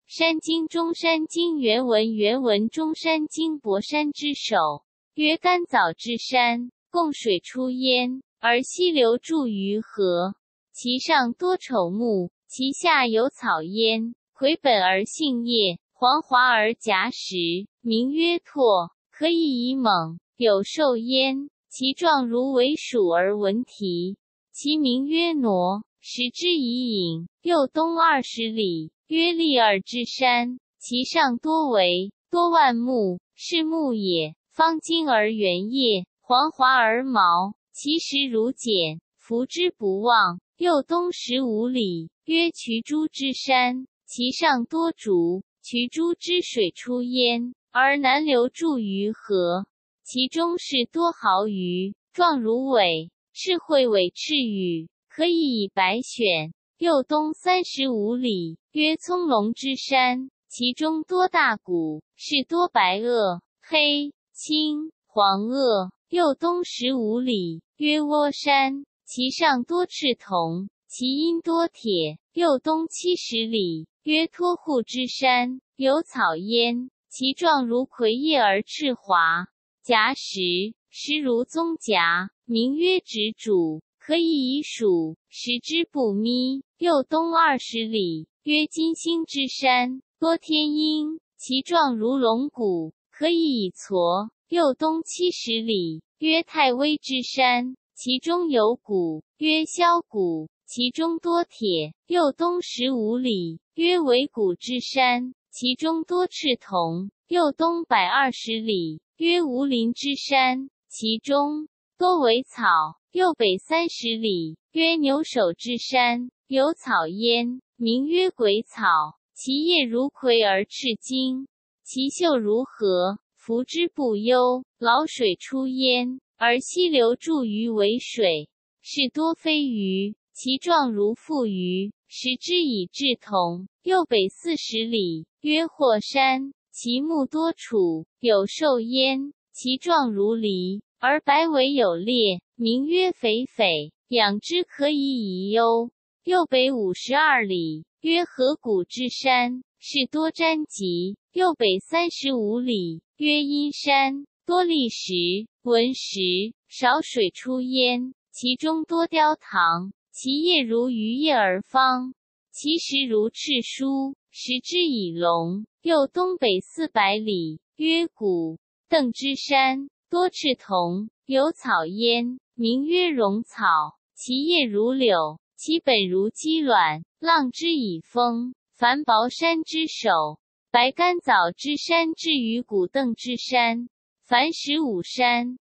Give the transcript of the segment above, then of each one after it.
山经中山经原文中山经博山之首，曰干藻之山，供水出焉，而溪流注于河。其上多丑木，其下有草焉，魁本而杏叶，黄华而夹实，名曰拓，可以以猛，有兽焉。其状如尾鼠而文蹄，其名曰挪，食之以饮。右东20里，曰利尔之山，其上多万木，是木也，方茎而圆叶，黄华而毛，其实如茧，服之不忘。右东15里，曰瞿诸之山，其上多竹，瞿诸之水出焉，而南流注于河。其中是多毫鱼，状如尾，是会尾赤羽，可以以白选。右东35里，曰葱茏之山，其中多大谷，是多白垩，黑、青、黄垩。右东15里，曰涡山，其上多赤铜，其阴多铁。右东70里，曰托户之山，有草焉，其状如葵叶而赤华，夹实，实如棕荚，名曰指主，可以以黍，食之不咪。右东20里，曰金星之山，多天鹰，其状如龙骨，可以以矬。右东70里，曰太微之山，其中有谷，曰削谷，其中多铁。右东15里，曰尾谷之山，其中多赤铜。右东120里，曰无林之山，其中多为草。右北30里，曰牛首之山，有草焉，名曰鬼草，其叶如葵而赤金，其秀如荷，服之不忧，老水出焉，而溪流注于为水，是多飞鱼，其状如腹鱼，食之以制铜。右北40里，曰霍山，其木多楚，有兽焉，其状如狸，而白尾有裂，名曰肥匪，养之可以以忧。右北52里，曰河谷之山，是多瞻棘。右北35里，曰阴山，多砾石、文石，少水出焉，其中多雕糖，其叶如鱼叶而方，其实如赤书，食之以龙。右东北400里，曰古邓之山，多赤铜，有草焉，名曰荣草，其叶如柳，其本如鸡卵，浪之以丰。凡薄山之首，白干藻之山至于古邓之山，凡15山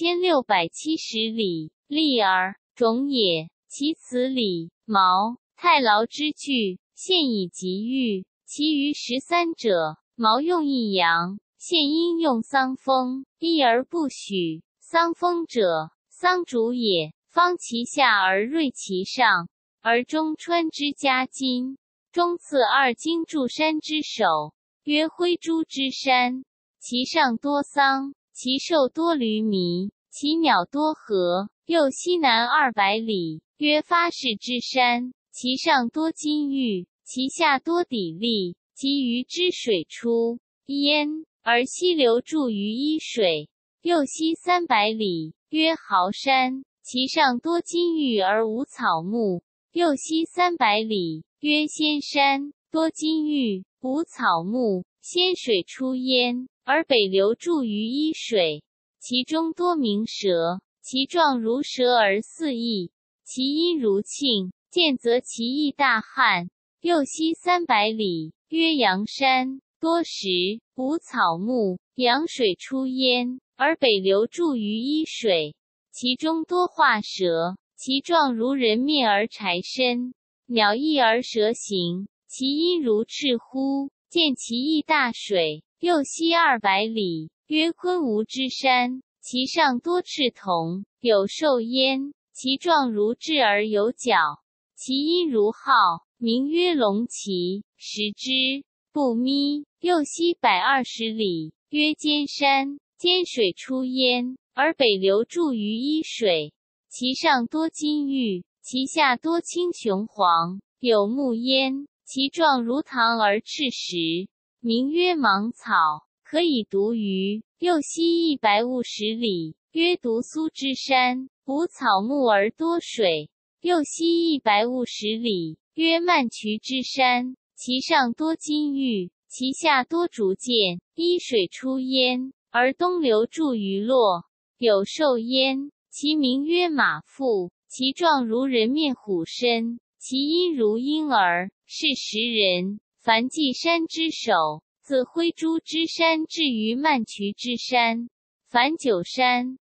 ，6670里。利尔，种也，其此里。毛，太牢之具，现以及玉，其余13者，毛用一阳，现应用桑风，一而不许。桑风者，桑主也，方其下而锐其上，而中穿之加金。中次2经柱山之首，曰灰珠之山，其上多桑，其兽多驴麋，其鸟多禾。右西南200里，曰发氏之山，其上多金玉，其下多砥砺，其余之水出焉，而溪流注于伊水。右西300里，曰豪山，其上多金玉而无草木。右西300里，曰仙山，多金玉，无草木，仙水出焉，而北流注于伊水。其中多鸣蛇，其状如蛇而四翼，其音如磬，见则其意大汉。右西300里，曰阳山，多石，无草木，阳水出焉，而北流注于伊水。其中多化蛇，其状如人面而柴身，鸟翼而蛇形，其音如赤呼，见其意大水。右西200里，曰昆吾之山，其上多赤铜，有兽焉，其状如雉而有角，其音如号，名曰龙旗，食之不咪。右西120里，曰尖山，尖水出焉，而北流注于伊水。其上多金玉，其下多青雄黄，有木焉， 其状如糖而赤实，名曰芒草，可以毒于。又西150里，曰毒苏之山，无草木而多水。又西150里，曰曼渠之山，其上多金玉，其下多竹箭，依水出焉，而东流注于洛，有兽焉，其名曰马腹，其状如人面虎身，其音如婴儿，是食人。凡稷山之首，自灰珠之山至于曼渠之山，凡9山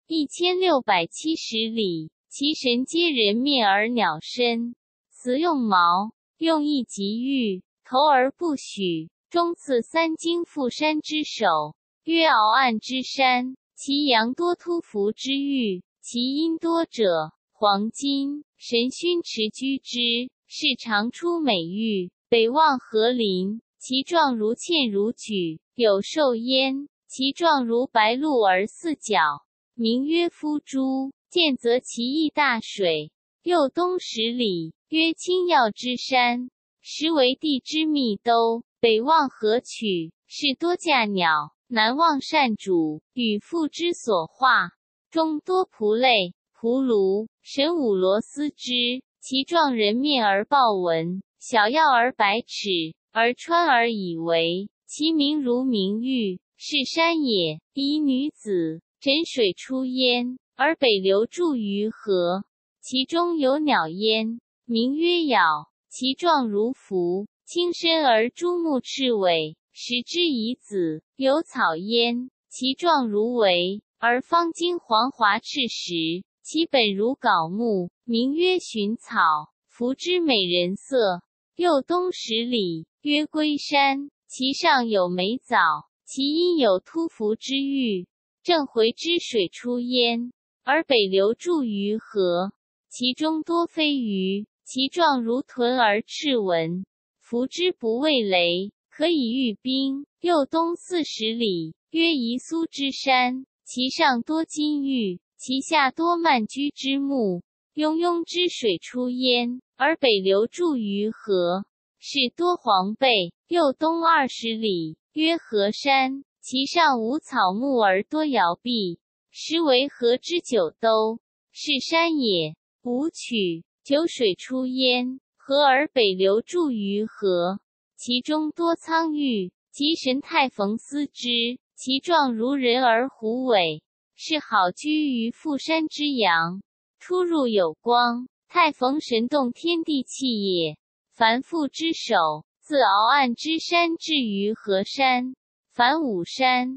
，1670里，其神皆人面而鸟身，此用毛，用意极玉，头而不许。中次3经覆山之首，曰鳌岸之山，其阳多突凫之玉，其阴多者，黄金，神勋持居之，是常出美玉。北望河林，其状如茜如榉，有兽焉，其状如白鹿而4角，名曰夫珠。见则其意大水。又东10里，曰青曜之山，实为地之密兜。北望河曲，是多驾鸟，南望善主，与父之所化。中多蒲类、蒲芦，神武罗斯之，其状人面而豹纹，小药而百齿，而川而以为，其名如明玉，是山也。夷女子，枕水出焉，而北流注于河，其中有鸟焉，名曰杳，其状如凫，轻身而珠目赤尾，食之以子。有草焉，其状如苇，而方茎黄华赤实，其本如槁木，名曰寻草，服之美人色。又东10里，曰龟山，其上有美藻，其阴有突凫之玉，正回之水出焉，而北流注于河，其中多飞鱼，其状如豚而赤纹，服之不畏雷，可以御兵。又东40里，曰夷苏之山，其上多金玉，其下多曼居之木，雍雍之水出焉，而北流注于河，是多黄贝。又东20里，曰河山，其上无草木而多摇壁，实为河之9兜，是山也。五曲，九水出焉，河而北流注于河，其中多苍玉，及神太冯司之，其状如人而虎尾，是好居于富山之阳，出入有光，太冯神动天地气也。凡父之首，自鳌岸之山至于河山，凡5山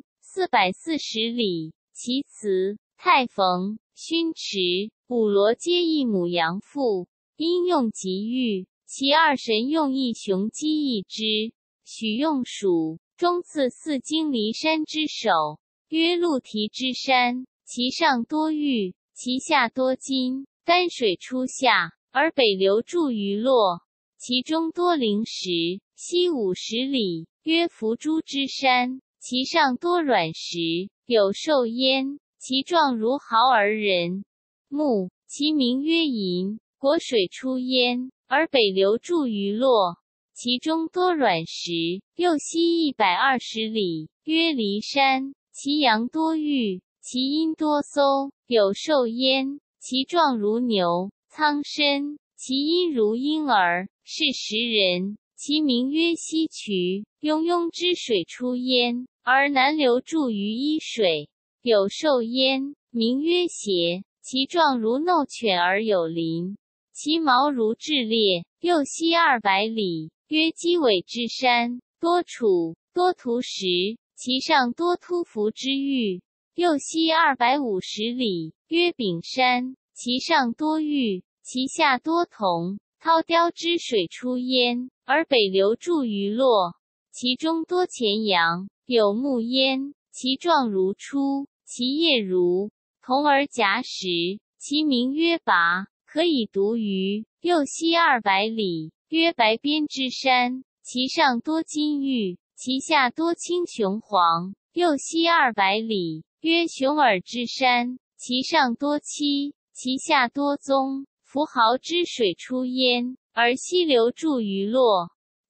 ，440里，其辞、太冯、勋池、五罗皆一母阳父，因用极玉，其2神用一雄鸡一之，许用属。中次4经离山之首，曰鹿蹄之山，其上多玉，其下多金，甘水出下，而北流注于洛，其中多灵石。西50里，曰伏珠之山，其上多软石，有兽焉，其状如毫而人目，其名曰银。国水出焉，而北流注于洛，其中多软石。又西120里，曰骊山，其阳多玉，其阴多搜，有兽焉，其状如牛，苍身，其音如婴儿，是食人。其名曰西渠，雍雍之水出焉，而南流注于伊水，有兽焉，名曰邪，其状如耨犬而有鳞，其毛如雉裂。又西200里，曰鸡尾之山，多楚，多涂石，其上多突凫之玉。又西250里，曰丙山，其上多玉，其下多铜，涛雕之水出焉，而北流注于洛，其中多前阳，有木焉，其状如初，其叶如铜而夹实，其名曰拔，可以毒于。又西200里，曰白边之山，其上多金玉，其下多青雄黄。又西200里，曰熊耳之山，其上多漆，其下多棕，凫壕之水出焉，而西流注于洛，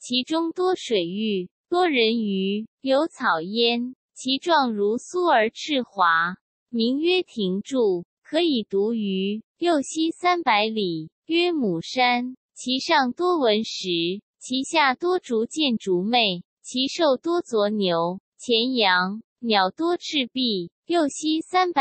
其中多水域，多人鱼，有草焉，其状如酥而赤滑，名曰亭柱，可以独鱼。右西300里，曰母山，其上多文石，其下多竹箭竹妹，其兽多左牛、前羊，鸟多赤壁。右西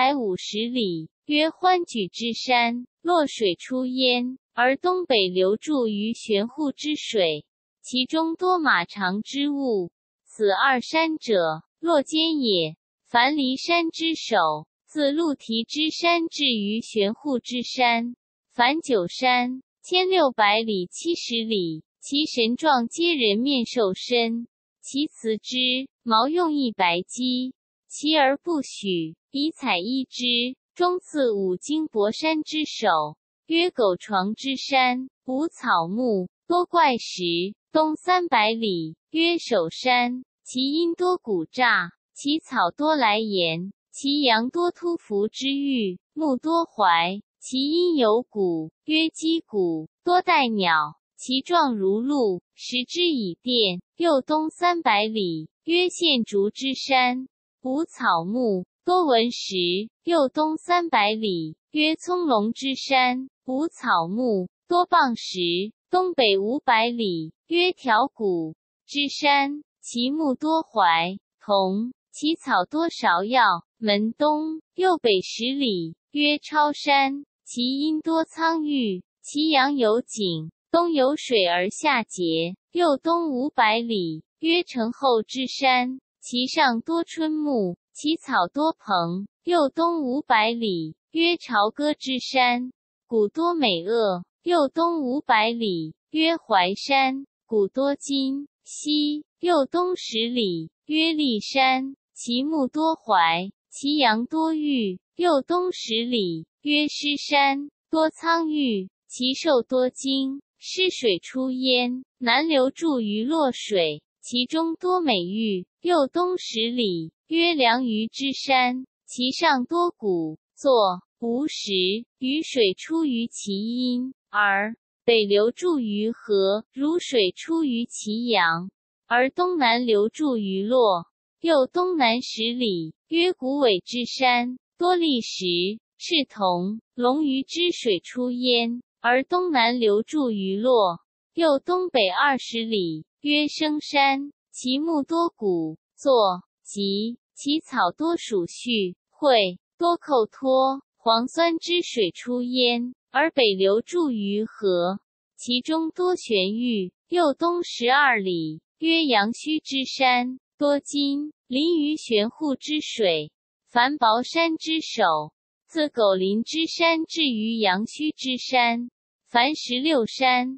350里，曰欢举之山，洛水出焉，而东北流注于玄户之水，其中多马肠之物。此二山者，洛间也。凡骊山之首，自鹿蹄之山至于玄户之山，凡9山，1600里70里，其神状皆人面兽身，其辞之，毛用一白鸡，其而不许，以彩衣之。中次五经博山之首，曰狗床之山，无草木，多怪石。东300里，曰首山，其阴多骨诈，其草多来岩，其阳多突凫之玉，木多槐，其阴有骨，曰鸡骨，多带鸟，其状如鹿，食之以电。右东300里，曰献竹之山，无草木，多文石。右东300里，曰葱茏之山，无草木，多蚌石。东北500里，曰条骨之山，其木多槐、桐，其草多芍药。门东右北10里，曰超山，其阴多苍玉，其阳有井，东有水而下竭。右东500里，曰城后之山，其上多春木，其草多蓬。右东500里，曰朝歌之山，谷多美恶。右东500里，曰淮山，谷多金稀。右东10里，曰骊山，其木多槐，其阳多玉。右东10里，曰狮山，多苍玉，其兽多精。狮水出焉，南流注于洛水，其中多美玉。右东10里，曰梁鱼之山，其上多骨座，无石，雨水出于其阴，而北流注于河，如水出于其阳，而东南流注于洛。右东南10里，曰谷尾之山，多砾石，是铜，龙鱼之水出焉，而东南流注于洛。右东北20里，曰生山，其木多骨座，吉，其草多属絮蕙，多寇托，黄酸之水出焉，而北流注于河，其中多玄玉。右东12里，曰阳虚之山，多金，临于玄户之水，凡雹山之首，自狗林之山至于阳虚之山，凡16山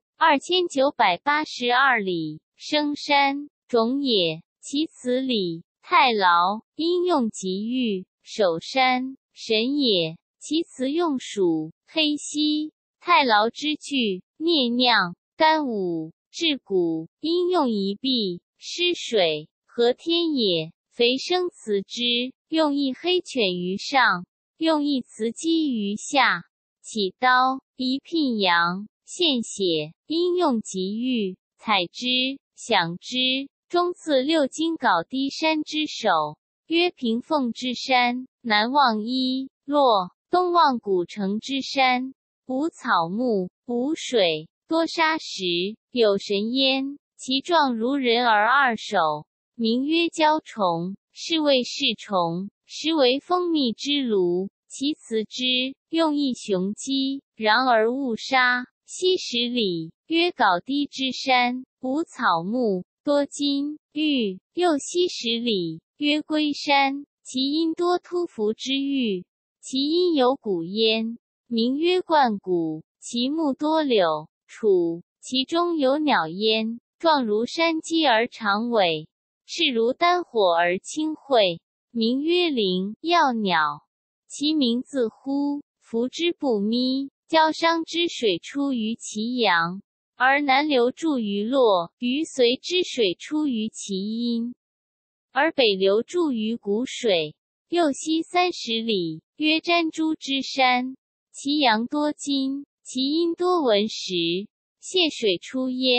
，2982里。生山，种也，其辞里，太牢，因用极玉。首山，神也，其辞用属，黑犀。太牢之具，啮酿，干五，治骨，因用一臂，湿水，和天也。肥生辞之，用一黑犬于上，用一雌鸡于下。起刀，一聘羊，献血，因用极玉，采之，享之。中次6经缟低山之首，曰平凤之山，南望伊洛，东望古城之山，无草木，无水，多沙石，有神焉，其状如人而2手，名曰蛟虫，是谓是虫，实为蜂蜜之炉。其辞之，用一雄鸡，然而勿杀。西10里，曰缟低之山，无草木，多金玉。右西10里，曰龟山，其阴多突凫之玉，其阴有骨焉，名曰冠骨，其木多柳、楚，其中有鸟焉，状如山鸡而长尾，是如丹火而清晦，名曰灵药鸟，其名自乎，凫之不咪。交商之水出于其阳，而南流注于洛，于随之水出于其阴，而北流注于谷水。右西30里，曰瞻珠之山，其阳多金，其阴多文石，泄水出焉，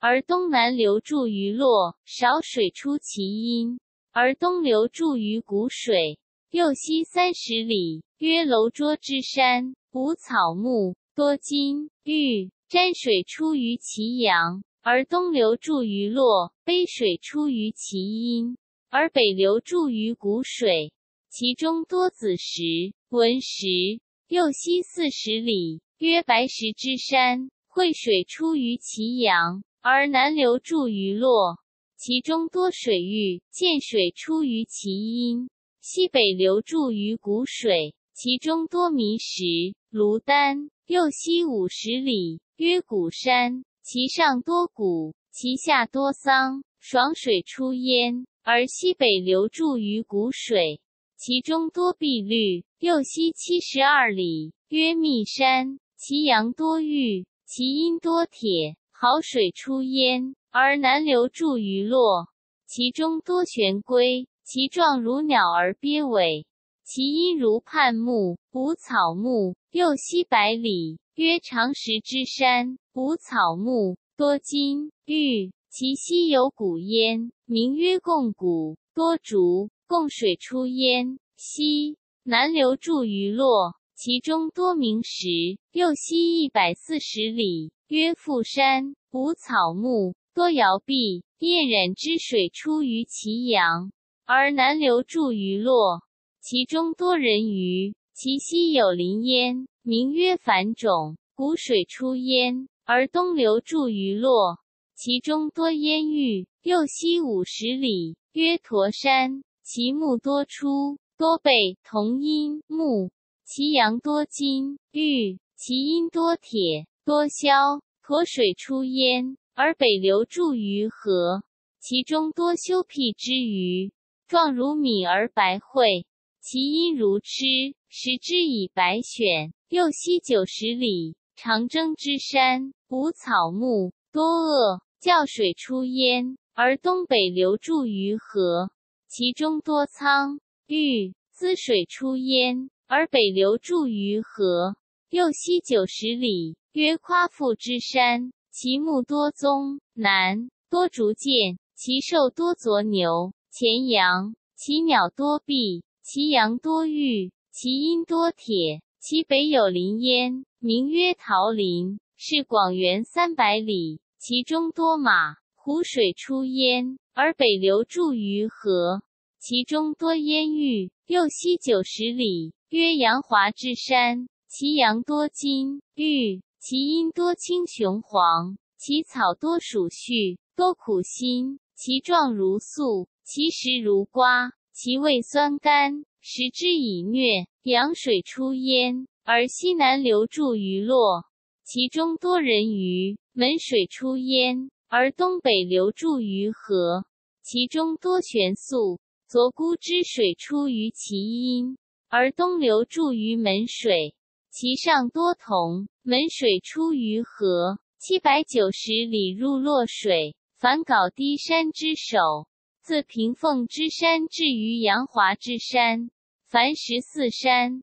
而东南流注于洛，少水出其阴，而东流注于谷水。右西30里，曰楼桌之山，无草木，多金玉，沾水出于其阳，而东流注于洛，杯水出于其阴，而北流注于谷水，其中多子石、文石。右西40里，曰白石之山，汇水出于其阳，而南流注于洛，其中多水域，涧水出于其阴。西北流注于谷水，其中多迷石、芦丹。右西50里，曰谷山，其上多谷，其下多桑，爽水出焉，而西北流注于谷水，其中多碧绿。右西72里，曰密山，其阳多玉，其阴多铁，好水出焉，而南流注于洛，其中多玄龟，其状如鸟而鳖尾，其阴如泮木，无草木。右西100里，曰长石之山，无草木，多金玉，其西有谷焉，名曰贡谷，多竹，贡水出焉。西南流注于洛，其中多明石。右西140里，曰富山，无草木，多摇碧，燕苒之水出于其阳，而南流注于洛，其中多人鱼，其西有林焉，名曰繁种，谷水出焉，而东流注于洛，其中多烟玉。右西50里，曰驼山，其木多出，多贝、铜阴木，其阳多金玉，其阴多铁，多硝，驼水出焉，而北流注于河，其中多修辟之鱼，状如米而白晦，其阴如螭，食之以白选。右西90里，长征之山，无草木，多恶，教水出焉，而东北流注于河，其中多苍玉，滋水出焉，而北流注于河。右西90里，曰夸父之山，其木多棕南，多竹箭，其兽多左牛、前羊，其鸟多鳖，其阳多玉，其阴多铁，其北有林焉，名曰桃林，是广元300里，其中多马，湖水出焉，而北流注于河，其中多烟玉。右西90里，曰阳华之山，其阳多金玉，其阴多青雄黄，其草多属絮，多苦辛，其状如粟，其实如瓜，其味酸甘，食之以疟，阳水出焉，而西南流注于洛，其中多人鱼，门水出焉，而东北流注于河，其中多玄素，左姑之水出于其阴，而东流注于门水，其上多铜，门水出于河。790里入洛水，凡皋低山之首，自平凤之山至于阳华之山，凡14山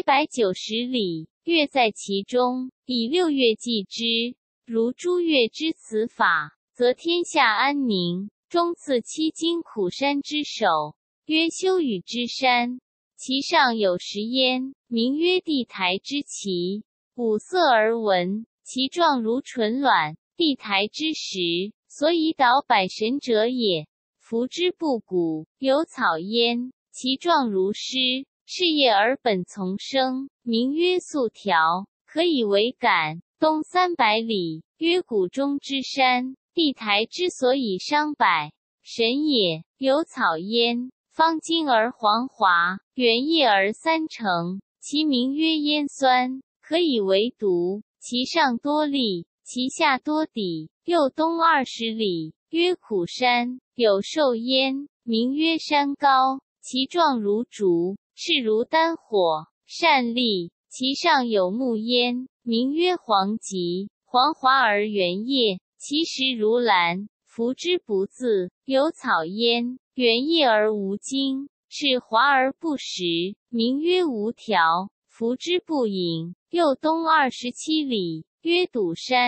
，790里，月在其中，以6月计之。如诸月之此法，则天下安宁。中次7经苦山之首，曰修宇之山，其上有石焉，名曰地台之旗，五色而纹，其状如纯卵。地台之石，所以导百神者也。服之不古，有草焉，其状如诗，是叶而本丛生，名曰素条，可以为杆。东300里，曰谷中之山，地台之所以伤百神也。有草焉，方茎而黄滑，圆叶而三成，其名曰烟酸，可以为毒。其上多粒，其下多底。右东20里，曰苦山，有兽焉，名曰山高，其状如竹，是如丹火，善利，其上有木焉，名曰黄棘，黄滑而圆叶，其实如兰，服之不自。有草焉，圆叶而无茎，是滑而不实，名曰无条，服之不饮。右东27里，曰堵山，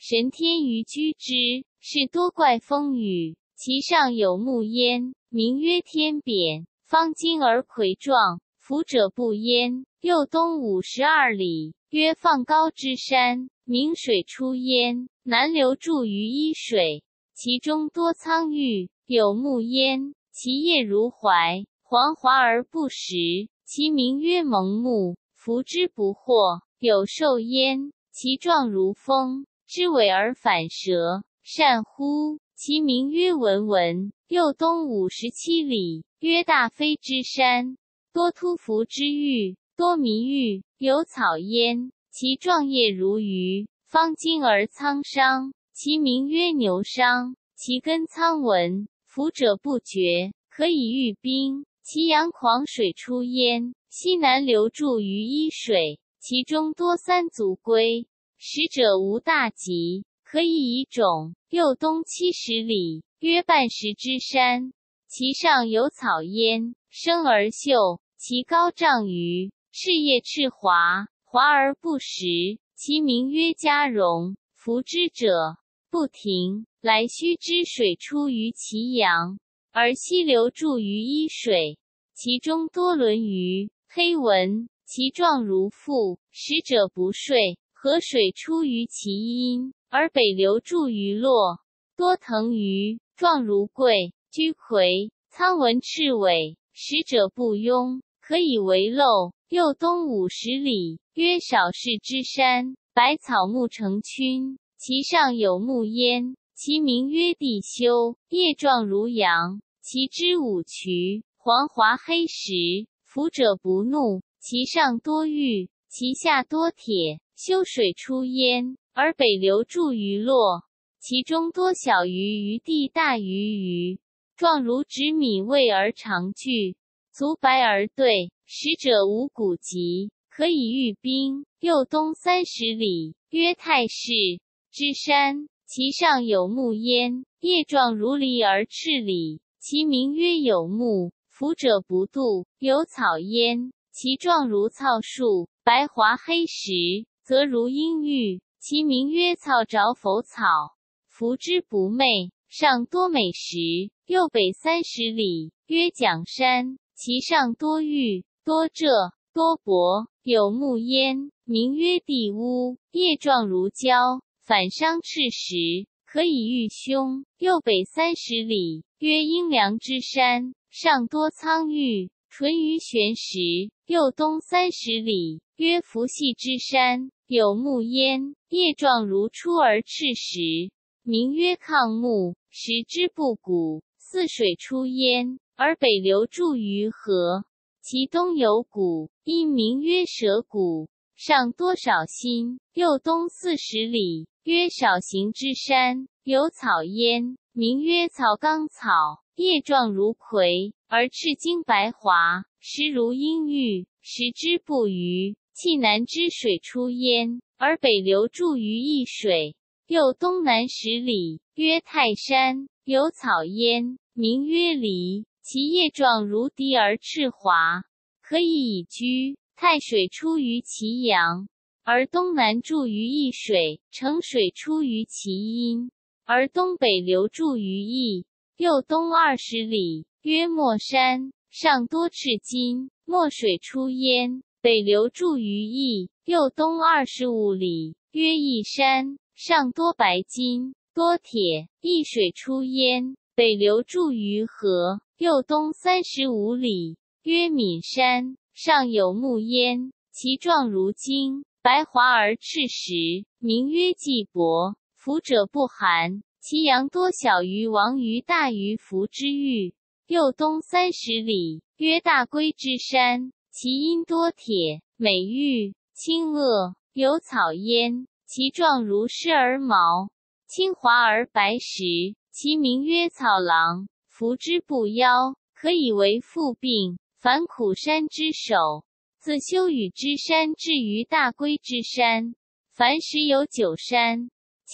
神天于居之，是多怪风雨。其上有木焉，名曰天扁，方茎而魁状，浮者不焉。右东52里，曰放高之山，名水出焉，南流注于伊水，其中多苍郁，有木焉，其叶如槐，黄华而不实，其名曰蒙木，服之不惑。有兽焉，其状如蜂，之尾而反舌，善乎？其名曰文文。右东57里，曰大飞之山，多突凫之郁，多迷郁，有草焉，其状叶如榆，方茎而苍商，其名曰牛商。其根苍文，服者不绝，可以御冰。其阳狂水出焉，西南流注于伊水，其中多三足龟，食者无大疾，可以以种。右东70里，曰半石之山，其上有草焉，生而秀，其高丈余，赤叶赤华，华而不实，其名曰嘉荣。服之者不停，来须之水出于其阳，而西流注于伊水，其中多轮鱼，黑纹，其状如腹，食者不睡。河水出于其阴，而北流注于洛，多藤鱼，状如桂，居魁，苍纹赤尾，食者不庸，可以为漏。右东50里，曰少室之山，百草木成群，其上有木焉，其名曰地修，叶状如杨，其枝五曲，黄华黑实，服者不怒，其上多玉，其下多铁，修水出焉，而北流注于洛，其中多小鱼，鱼地大于鱼，状如指米味而长具，足白而对，食者无骨疾，可以御冰。右东30里，曰太室之山，其上有木焉，叶状如梨而赤里，其名曰有木，服者不度。有草焉，其状如草树，白华黑实，则如鹰玉，其名曰草着否草，服之不昧，上多美石。右北30里，曰蒋山，其上多玉，多柘，多柏，有木焉，名曰地乌，叶状如胶，反伤赤石，可以御胸。右北30里，曰阴凉之山，上多苍郁，纯于玄石。右东30里，曰伏羲之山，有木焉，叶状如出而赤石，名曰抗木，食之不古。泗水出焉，而北流注于河，其东有谷，因名曰蛇谷，上多少心。右东40里，曰少行之山，有草焉，名曰草冈草，叶状如葵，而赤茎白华，实如鹰玉，食之不渝。气南之水出焉，而北流注于易水。右东南10里，曰泰山，有草焉，名曰梨，其叶状如笛而赤华，可以以居。泰水出于其阳，而东南注于易水，成水出于其阴，而东北流注于易。右东20里，曰墨山，上多赤金，墨水出焉，北流注于易。右东25里，曰易山，上多白金，多铁，易水出焉，北流注于河。右东35里，曰岷山，上有木焉，其状如金，白华而赤实，名曰季伯，服者不寒，其阳多小于王于大于服之玉。右东30里，曰大龟之山，其阴多铁，美玉，清恶，有草焉，其状如狮而毛，青华而白实，其名曰草狼，服之不夭，可以为腹病。凡苦山之首，自修宇之山至于大龟之山，凡时有9山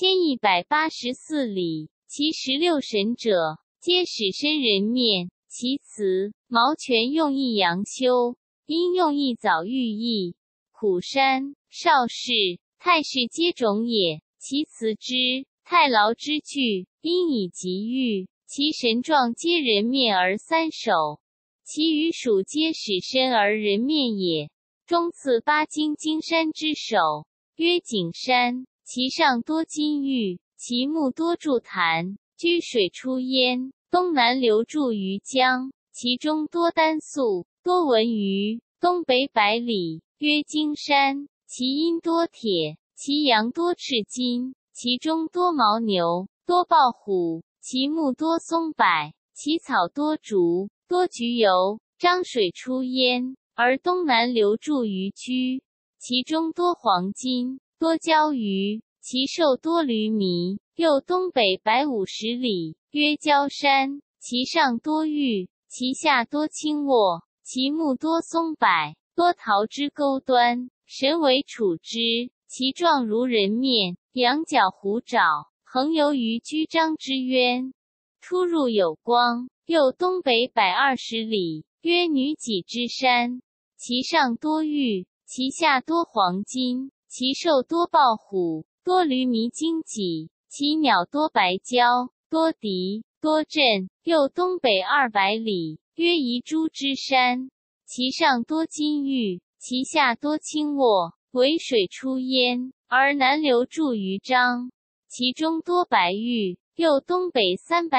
，1184里，其16神者，皆使身人面。其辞毛全用一阳修，因用一早寓意。苦山、少室、太室皆种也。 其辞之，太牢之具，因以极喻。其神状皆人面而三首，其余属皆使身而人面也。中次八经金山之首，曰景山，其上多金玉，其目多柱坛，居水出焉，东南流注于江，其中多丹素，多文鱼，东北百里，曰金山，其阴多铁，其阳多赤金，其中多牦牛，多豹虎，其木多松柏，其草多竹，多菊油，漳水出焉，而东南流注于居，其中多黄金，多鲛鱼，其兽多驴麋。又东北150里，曰焦山，其上多玉，其下多青沃，其木多松柏，多桃之钩端，神为处之，其状如人面，仰角虎爪，横游于居章之渊，出入有光。又东北120里，曰女己之山，其上多玉，其下多黄金，其兽多豹虎，多驴麋荆棘，其鸟多白鹪，多敌，多震。又东北200里，曰遗珠之山，其上多金玉，其下多青沃，为水出焉，而南流注于漳，其中多白玉。又东北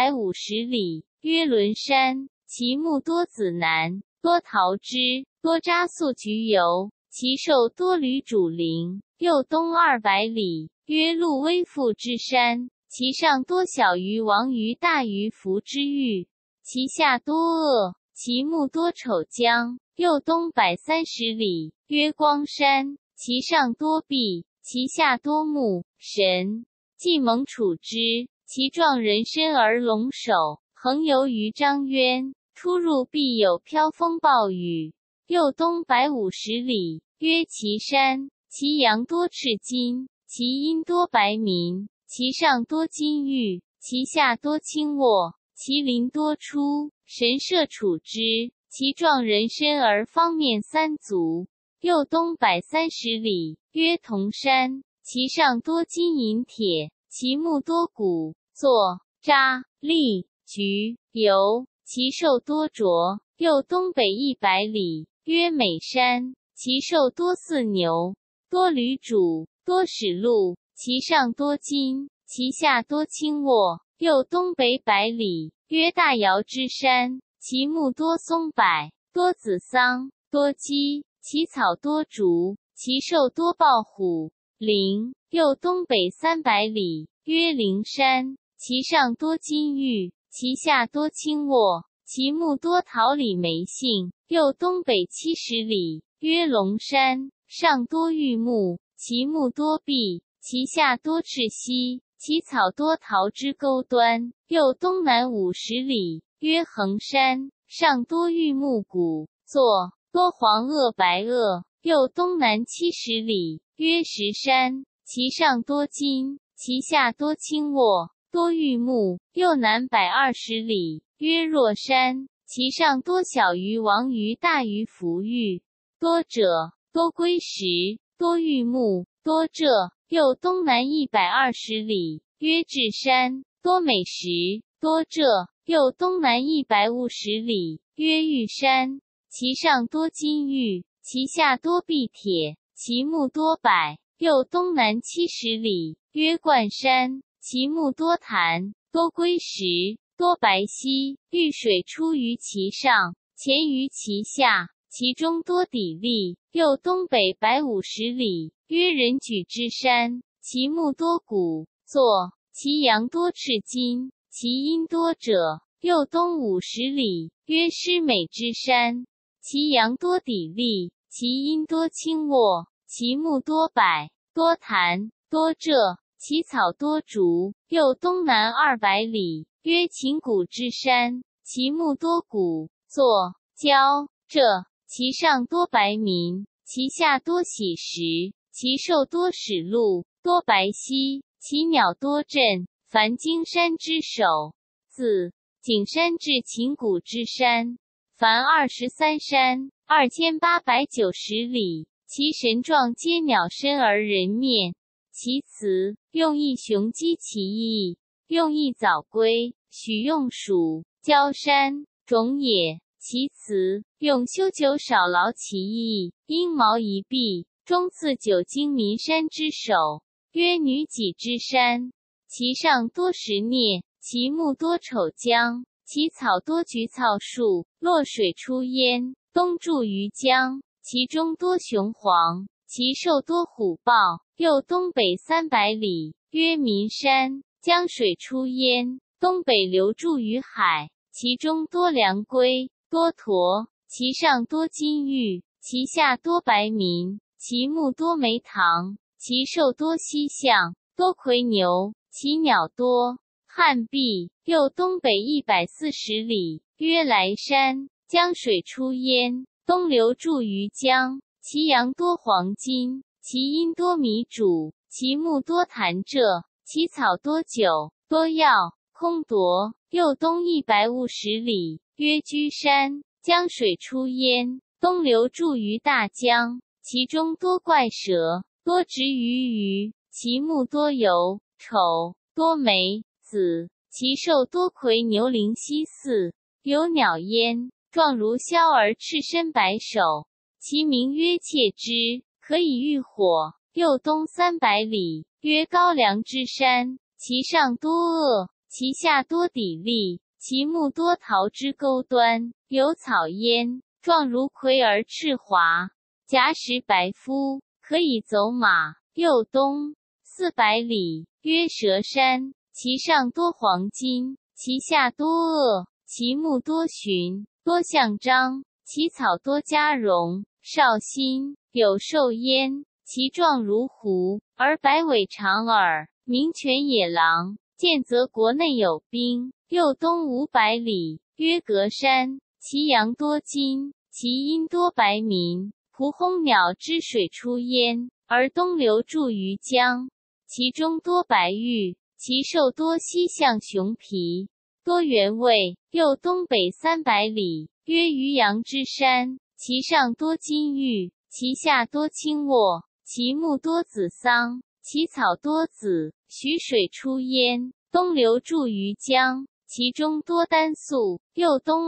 350里，曰仑山，其木多紫楠，多桃枝，多扎素菊油，其兽多驴主灵。又东200里，曰陆微父之山，其上多小鱼王鱼大鱼凫之玉，其下多鳄，其木多丑姜。又东130里，曰光山，其上多璧，其下多木神，既蒙处之，其状人身而龙首，横游于漳渊，出入必有飘风暴雨。又东150里，曰岐山，其阳多赤金，其阴多白民，其上多金玉，其下多青沃，其鳞多出，神社处之，其状人身而方面三足。又东130里，曰铜山，其上多金银铁，其木多骨，座、渣、栗、菊、油，其兽多啄。又东北100里，曰美山，其兽多似牛，多驴主，多矢鹿，其上多金，其下多青沃。又东北100里，曰大瑶之山，其木多松柏，多紫桑，多鸡，其草多竹，其兽多豹虎、灵。又东北300里，曰灵山，其上多金玉，其下多青沃，其木多桃李梅杏。又东北70里，曰龙山，上多玉木，其木多碧，其下多赤溪，其草多桃之钩端。又东南50里，曰衡山，上多玉木骨，座，多黄萼白萼。又东南70里，曰石山，其上多金，其下多青沃，多玉木。又南120里，曰若山，其上多小鱼王鱼大鱼凫玉，多赭，多龟石，多玉木，多赭。又东南120里，曰至山，多美石，多赭。又东南150里，曰玉山，其上多金玉，其下多碧铁，其木多柏。又东南70里，曰冠山，其木多檀，多龟石，多白皙，玉水出于其上，潜于其下，其中多砥砺。又东北150里，曰人举之山，其木多骨，座，其阳多赤金，其阴多赭。又东50里，曰施美之山，其阳多砥砺，其阴多青沃，其木多柏，多檀，多柘，其草多竹。又东南200里，曰秦谷之山，其木多骨，座、蛟、蛰，其上多白民，其下多喜石，其兽多矢鹿，多白犀，其鸟多振。凡荆山之首，自景山至秦谷之山，凡23山，2890里，其神状皆鸟身而人面。 其辞，用意雄鸡其翼，用意早归，许用属，郊山，种也。其辞，用修久少劳其翼，阴毛一臂，中次九经岷山之首，曰女己之山。其上多石孽，其木多丑姜，其草多菊草树，落水出焉，东注于江，其中多雄黄，其兽多虎豹。又东北300里，曰岷山，江水出焉，东北流注于海，其中多良龟，多驼，其上多金玉，其下多白民，其木多梅堂，其兽多犀象，多夔牛，其鸟多汉壁。又东北140里，曰莱山，江水出焉，东流注于江，其阳多黄金，其阴多米渚，其木多檀柘，其草多酒，多药，空夺。又东150里，曰居山，江水出焉，东流注于大江，其中多怪蛇，多直鱼鱼，其木多油，丑，多梅，紫，其兽多夔牛灵犀四，有鸟焉，状如枭而赤身白首，其名曰切之，可以御火。又东300里，曰高梁之山，其上多恶，其下多砥砺，其木多桃之钩端，有草焉，状如葵而赤华，甲使白肤，可以走马。又东400里，曰蛇山，其上多黄金，其下多恶，其木多寻，多象章，其草多嘉荣，绍兴，有兽焉，其状如狐，而百尾长耳，名犬野狼。见则国内有兵。又东500里，曰阁山，其阳多金，其阴多白民，蒲轰鸟之水出焉，而东流注于江，其中多白玉，其兽多犀象熊皮，多原味。又东北300里，曰渔阳之山，其上多金玉，其下多青沃，其木多紫桑，其草多紫，徐水出焉，东流注于江，其中多丹素。又东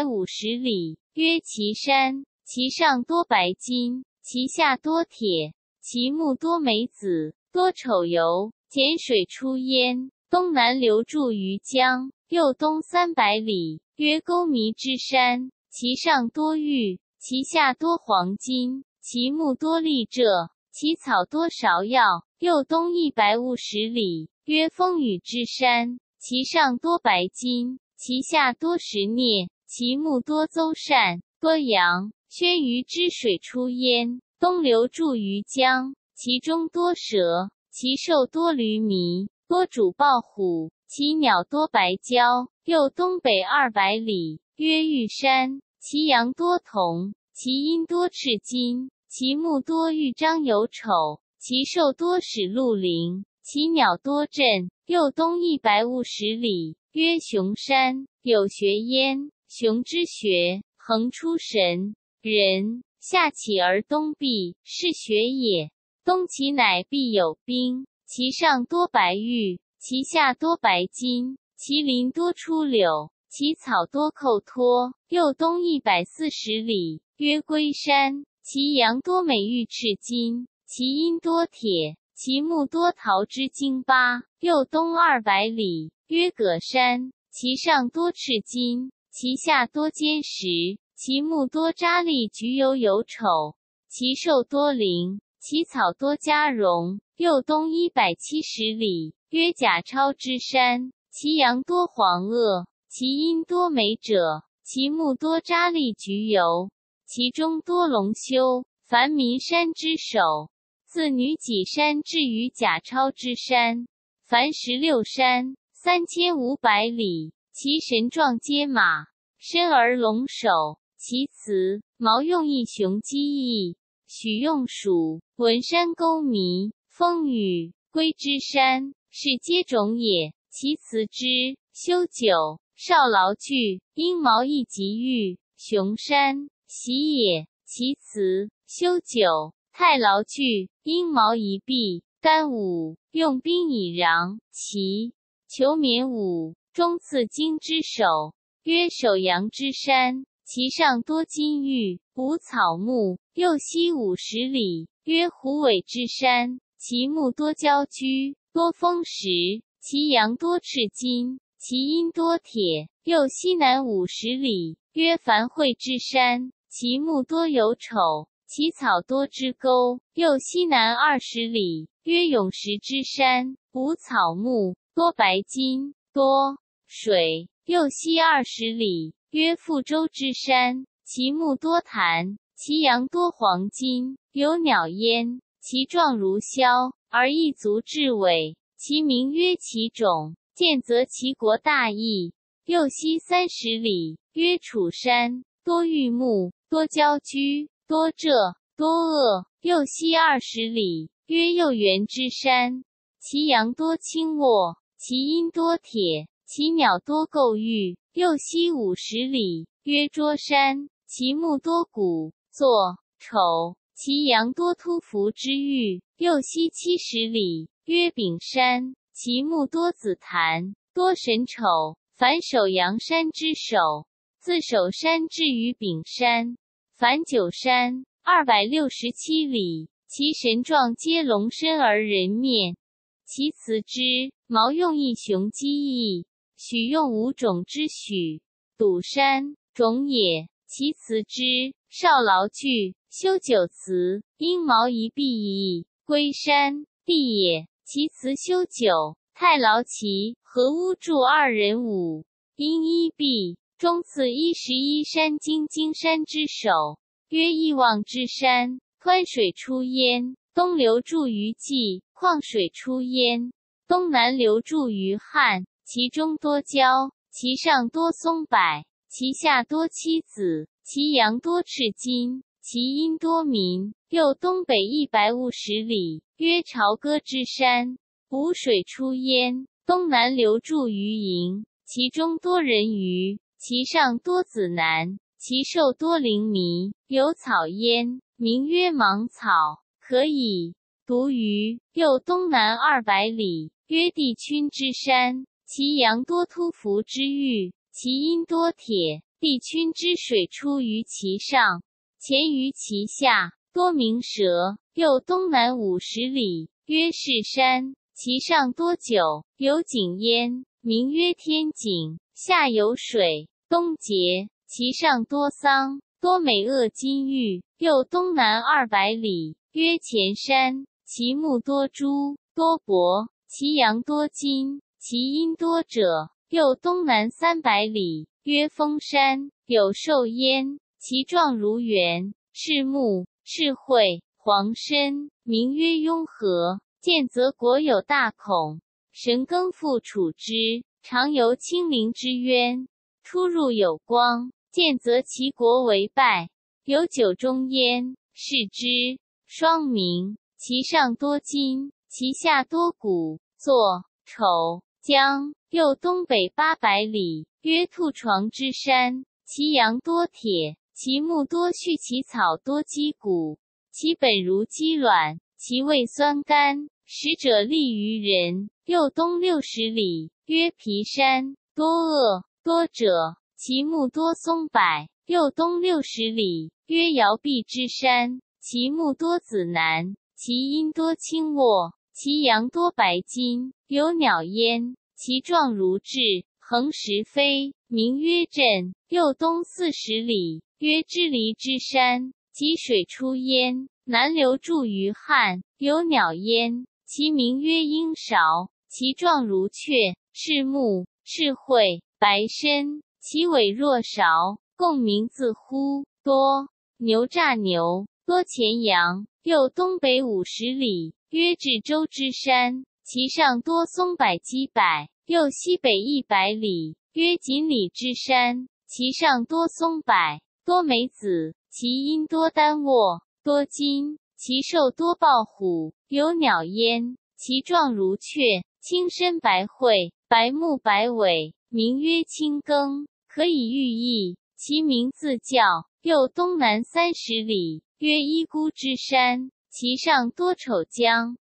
250里，曰岐山，其上多白金，其下多铁，其木多梅子，多丑油，碱水出焉，东南流注于江。又东300里，曰沟弥之山，其上多玉，其下多黄金，其木多丽柘，其草多芍药。又东150里，曰风雨之山，其上多白金，其下多石孽，其木多邹善，多羊，轩鱼之水出焉，东流注于江，其中多蛇，其兽多驴麋，多主豹虎，其鸟多白鹪。又东北200里，曰玉山，其阳多铜，其阴多赤金，其木多玉章有丑，其兽多使鹿灵，其鸟多振。又东150里，曰熊山，有穴焉，熊之穴，横出神，人，下起而东闭，是穴也。东其乃必有兵，其上多白玉，其下多白金，其林多出柳，其草多扣脱。又东140里，曰龟山，其阳多美玉赤金，其阴多铁，其木多桃之荆巴。又东200里，曰葛山，其上多赤金，其下多坚石，其木多扎利菊油有丑，其兽多灵，其草多嘉荣。又东170里，曰甲超之山，其阳多黄萼，其阴多美者，其木多扎利菊油，其中多龙修，凡岷山之首。自女己山至于甲超之山，凡16山，3500里。其神状皆马，身而龙首。其辞，毛用一雄鸡翼，许用属，文山沟弥，风雨，归之山，是皆种也。其辞之，修久，少劳具，阴毛一极玉，雄山，喜也。其辞，修久，太劳具，阴毛一臂， 干午，用兵以攘齐。求绵武，中次京之首，曰首阳之山，其上多金玉，无草木。右西50里，曰虎尾之山，其木多焦居，多风石，其阳多赤金，其阴多铁。右西南50里，曰樊会之山，其木多有丑，其草多枝钩。右西南20里，曰永石之山，无草木，多白金，多水。右西20里，曰富州之山，其木多檀，其阳多黄金，有鸟焉，其状如枭，而一足至尾，其名曰其种，见则其国大义。右西30里，曰楚山，多玉木，多焦居，多柘，多鄂。右西20里，曰右原之山，其阳多青沃，其阴多铁，其鸟多构玉。右西50里，曰涿山，其木多骨，作丑，其阳多突凫之玉。右西70里，曰丙山，其木多紫檀，多神丑。凡首阳山之首，自首山至于丙山，凡9山267里，其神状皆龙身而人面。其辞之，毛用一雄鸡翼，许用5种之许。笃山，种也，其辞之，少劳具，修9辞，因毛一臂矣。龟山，地也，其辞修9。太牢齐，河屋筑2人5，因1壁。中次11山京京山之首，曰义望之山，湍水出焉，东流注于冀，旷水出焉，东南流注于汉，其中多焦，其上多松柏，其下多漆子，其阳多赤金，其阴多民。右东北150里，曰朝歌之山，无水出焉，东南流注于营，其中多人鱼，其上多子楠，其兽多灵麋，有草焉，名曰芒草，可以独鱼。右东南200里，曰帝囷之山，其阳多突凫之玉，其阴多铁。帝囷之水出于其上，潜于其下，多鸣蛇。右东南50里，曰士山，其上多酒，有井焉，名曰天井，下有水，东结，其上多桑，多美恶金玉。右东南200里，曰前山，其木多珠，多帛，其阳多金，其阴多赭。右东南300里，曰峰山，有兽焉，其状如圆，是木，是喙，黄身，名曰雍和。见则国有大恐，神耕复处之，常游清灵之渊，出入有光。见则其国为败，有9中焉，是之。双名，其上多金，其下多骨，作丑江。右东北800里，曰兔床之山，其阳多铁，其木多絮，其草多鸡骨，其本如鸡卵，其味酸甘，食者利于人。右东60里，曰皮山，多恶，多赭，其木多松柏。右东60里，曰瑶壁之山，其木多紫楠，其阴多青沃，其阳多白金，有鸟焉，其状如雉，横石飞，名曰震。右东40里，曰支离之山，其水出焉，南流注于汉，有鸟焉，其名曰鹰韶，其状如雀，是木，是喙，白身，其尾若韶，共名字乎。多牛诈牛，多前羊。右东北50里，曰至州之山，其上多松柏基柏。右西北100里，曰锦里之山，其上多松柏，多梅子，其阴多丹卧，多金，其兽多豹虎，有鸟焉，其状如雀，青身白喙，白目白尾，名曰青庚，可以寓意，其名自叫。右东南30里，曰伊孤之山，其上多丑江，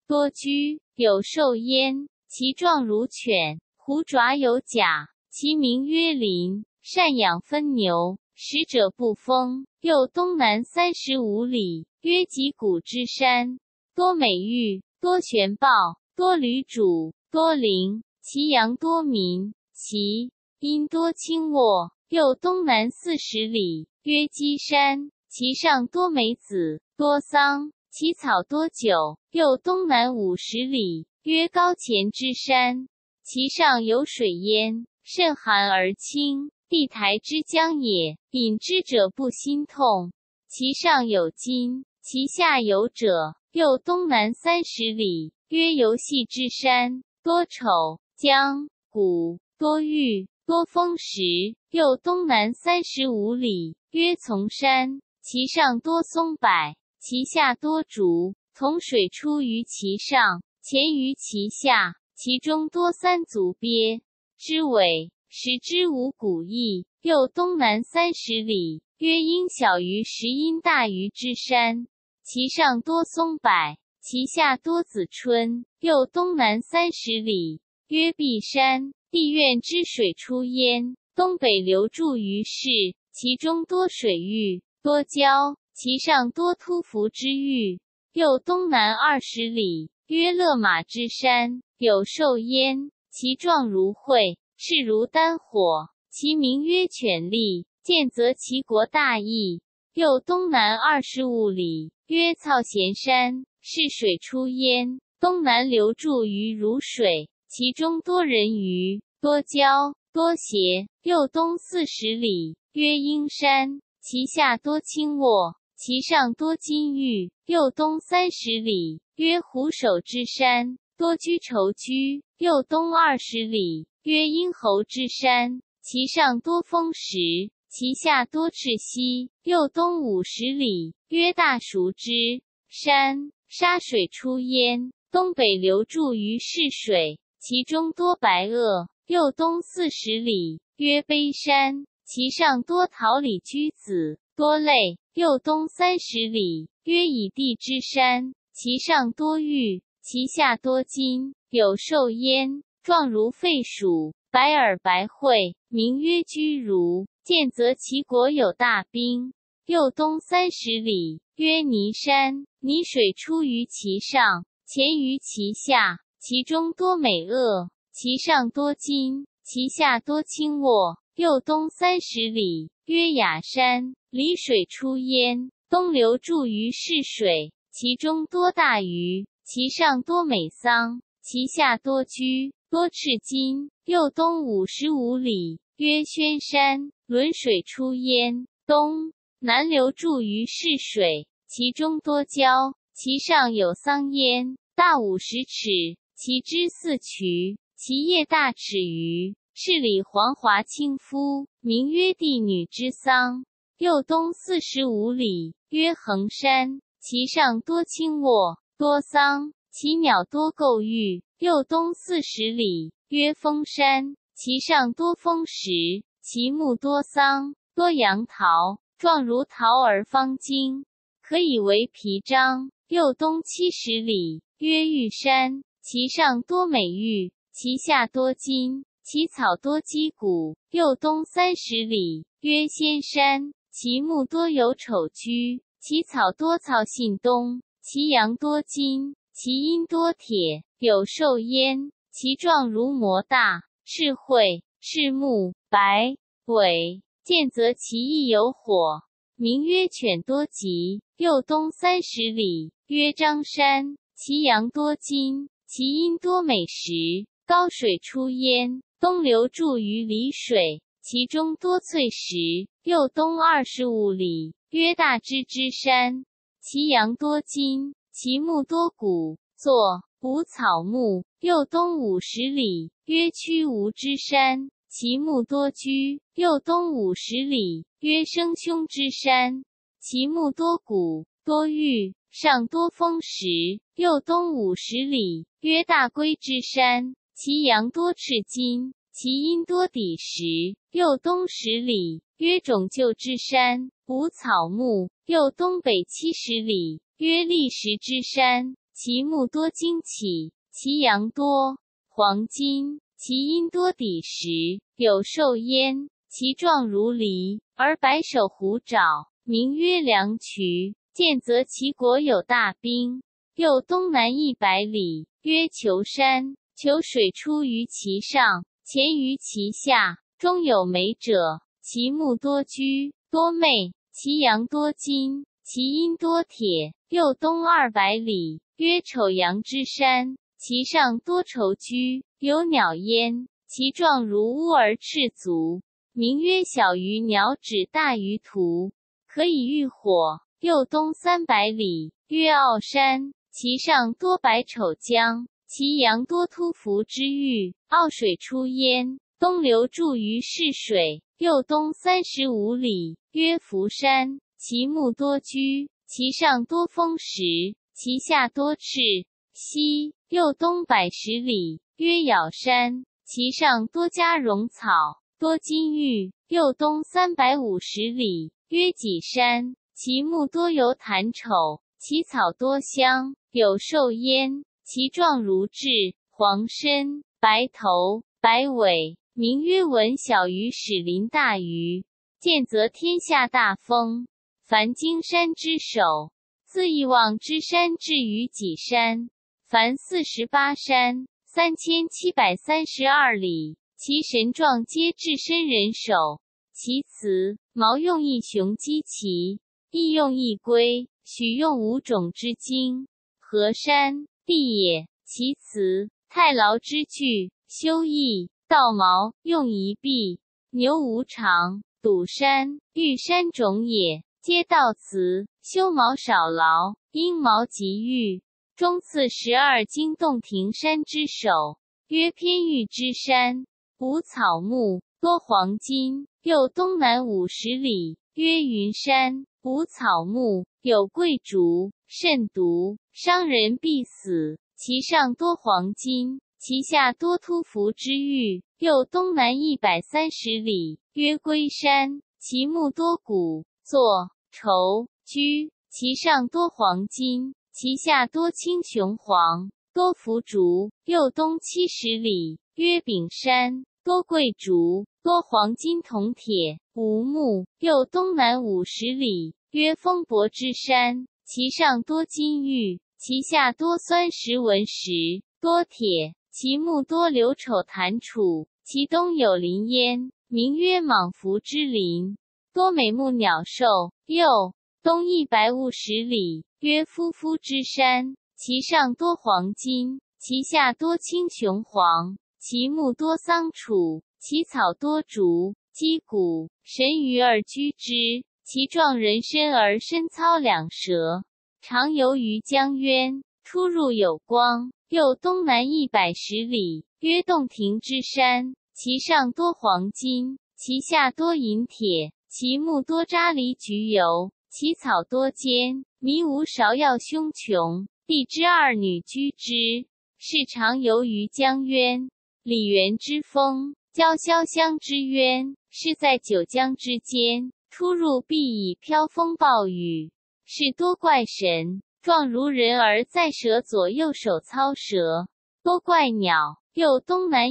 多居，有兽焉，其状如犬，狐爪有甲，其名曰麟，善养分牛，食者不丰。又东南35里，曰脊骨之山，多美玉，多玄豹，多履主，多灵，其阳多民，其阴多清沃。又东南40里，曰基山，其上多梅子，多桑，其草多酒。又东南50里，曰高前之山，其上有水焉，甚寒而清，地台之江也，饮之者不心痛。其上有金，其下有赭。又东南30里，曰游戏之山，多丑姜谷，多玉，多丰实。又东南35里，曰从山，其上多松柏，其下多竹，从水出于其上，潜于其下，其中多3足鳖之尾，使之无骨翼。又东南30里，曰阴小于石阴大于之山，其上多松柏，其下多子春。又东南30里，曰碧山，地院之水出焉，东北流注于市，其中多水域，多蛟，其上多突凫之玉。又东南20里，曰勒马之山，有兽焉，其状如喙，势如丹火，其名曰犬力，见则其国大义。又东南25里，曰操咸山，是水出焉，东南流注于汝水，其中多人鱼，多蛟，多邪。又东40里，曰鹰山，其下多青沃，其上多金玉。又东30里，曰虎首之山，多居畴居。又东20里，曰鹰侯之山，其上多丰实，其下多赤溪。又东50里，曰大熟之山，沙水出焉，东北流注于市水，其中多白垩。又东40里，曰卑山，其上多桃李居子，多类。又东30里，曰以地之山，其上多玉，其下多金，有兽焉，状如吠鼠，白耳白喙，名曰居如，见则其国有大兵。又东30里，曰泥山，泥水出于其上，潜于其下，其中多美恶，其上多金，其下多清沃。又东30里，曰雅山，离水出焉，东流注于市水，其中多大鱼，其上多美桑，其下多居，多赤金。又东55里，曰宣山，轮水出焉，东南流注于市水，其中多蛟，其上有桑焉，大50尺，其枝4渠，其叶大齿余。是里黄华清夫，名曰帝女之桑。又东45里，曰衡山，其上多青沃，多桑，其鸟多构玉。又东40里，曰峰山，其上多丰实，其木多桑，多杨桃，状如桃而方茎，可以为皮章。又东70里，曰玉山，其上多美玉，其下多金，其草多鸡骨。又东30里，曰仙山，其木多有丑居，其草多草信冬，其阳多金，其阴多铁，有兽焉，其状如魔大，是喙，是目，白尾，见则其翼有火，名曰犬多疾。又东30里，曰张山，其阳多金，其阴多美食，高水出焉，东流注于里水，其中多翠石。又东25里，曰大支之山，其阳多金，其木多骨，作无草木。又东50里，曰曲吴之山，其木多居。又东50里，曰生凶之山，其木多骨，多玉，上多丰实。又东50里，曰大龟之山，其阳多赤金，其阴多砥石。又东10里，曰种臼之山，无草木。又东北70里，曰砾石之山， 其木多精起，其阳多黄金，其阴多砾石，有兽焉。其状如狸，而白首虎爪，名曰梁渠。见则其国有大兵。又东南100里，曰求山。求水出于其上，潜于其下，中有湄者。其木多居，多魅，其阳多金，其阴多铁。又东200里，曰丑阳之山。其上多畴居，有鸟焉。其状如乌而赤足，名曰小于鸟指，大于图，可以御火。又东300里，曰傲山。其上多百丑江，其阳多突伏之玉，傲水出焉。东流注于泗水。又东35里，曰福山。其木多居，其上多风石，其下多赤溪。又东110里，曰咬山。其上多加绒草，多金玉。又东350里，曰己山。其木多有弹丑，其草多香，有兽焉。其状如雉，黄身，白头，白尾，名曰文，小于始临大鱼。见则天下大风。凡荆山之首，自义望之山至于己山，凡48山，3732里。其神状皆至身人手。其辞，毛用一雄击旗，翼用一龟，许用5种之精。河山，地也。其辞，太牢之具，修翼，道毛，用一臂。牛无常，堵山，玉山种也。皆道辞，修毛少劳，因毛极玉。中次12经洞庭山之首，曰偏玉之山，无草木，多黄金。又东南50里，曰云山，无草木，有桂竹，甚毒，伤人必死。其上多黄金，其下多突伏之玉。又东南130里，曰龟山。其木多骨，作畴居，其上多黄金，其下多青雄黄，多伏竹。又东70里，曰丙山。多桂竹，多黄金铜铁，无木。又东南50里，曰风伯之山。其上多金玉，其下多酸石纹石，多铁。其木多流丑弹楚。其东有林焉，名曰莽夫之林，多美木鸟兽。又东150里，曰夫夫之山。其上多黄金，其下多青雄黄。其木多桑楚，其草多竹，击鼓，神鱼而居之。其状人身而身操两舌，常游于江渊，出入有光。又东南110里，曰洞庭之山。其上多黄金，其下多银铁。其木多扎梨菊油，其草多坚，迷无芍药凶穷。帝之2女居之，是常游于江渊。李元之风，交潇湘之渊，是在九江之间，出入必以飘风暴雨。是多怪神，状如人而在蛇左右手操蛇，多怪鸟。又东南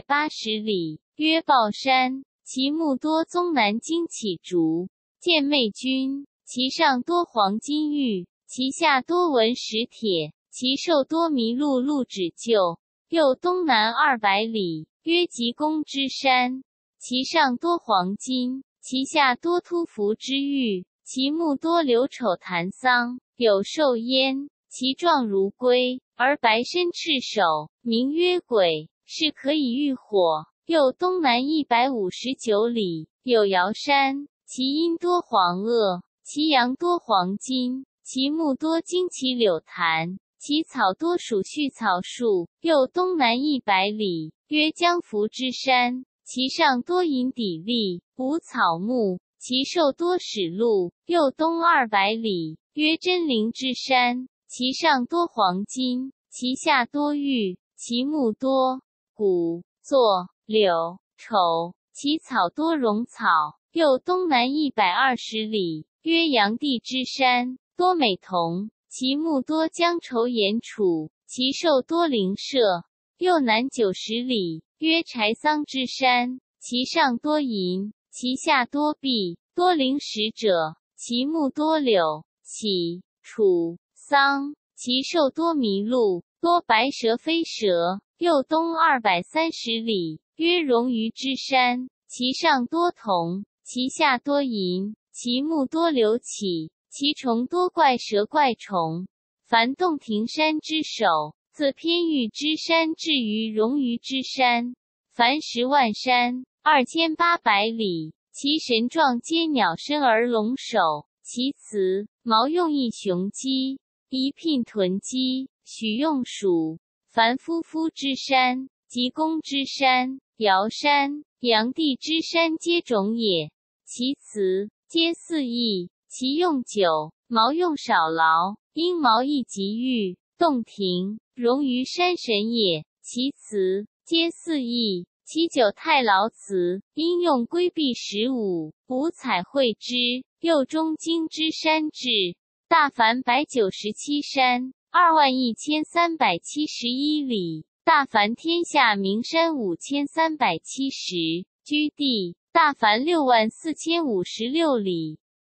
180里，曰豹山。其木多宗南荆杞竹，见魅君。其上多黄金玉，其下多文石铁。其兽多麋鹿，鹿指臼。又东南200里，曰吉公之山。其上多黄金，其下多突伏之玉。其木多流丑弹桑，有兽焉。其状如龟，而白身赤首，名曰鬼，是可以御火。又东南159里，有瑶山。其阴多黄垩，其阳多黄金。其木多荆棘柳檀，其草多属畜草树。又东南100里，曰江福之山。其上多银砥砺，无草木。其兽多矢鹿。又东200里，曰真灵之山。其上多黄金，其下多玉。其木多古，作柳丑。其草多绒草。又东南120里，曰阳地之山。多美铜， 其目多江畴盐楚，其兽多灵麝。右南90里，曰柴桑之山，其上多银，其下多碧，多灵石者，其木多柳、杞、楚、桑，其兽多麋鹿，多白蛇飞蛇。右东230里，曰荣于之山，其上多铜，其下多银，其木多柳杞，其虫多怪蛇怪虫。凡洞庭山之首，自偏玉之山至于荣于之山，凡10万山，2800里。其神状皆鸟身而龙首，其雌毛用一雄鸡，一聘豚鸡，许用鼠。凡夫夫之山，及公之山、尧山、阳地之山皆种也。其雌皆4翼，其用久，毛用少劳，因毛易及玉。洞庭、荣于山神也。其雌皆4翼，其久太劳雌，因用规避15，五彩绘之。右中京之山至，大凡197山，21371里。大凡天下名山5370，居地大凡64056里。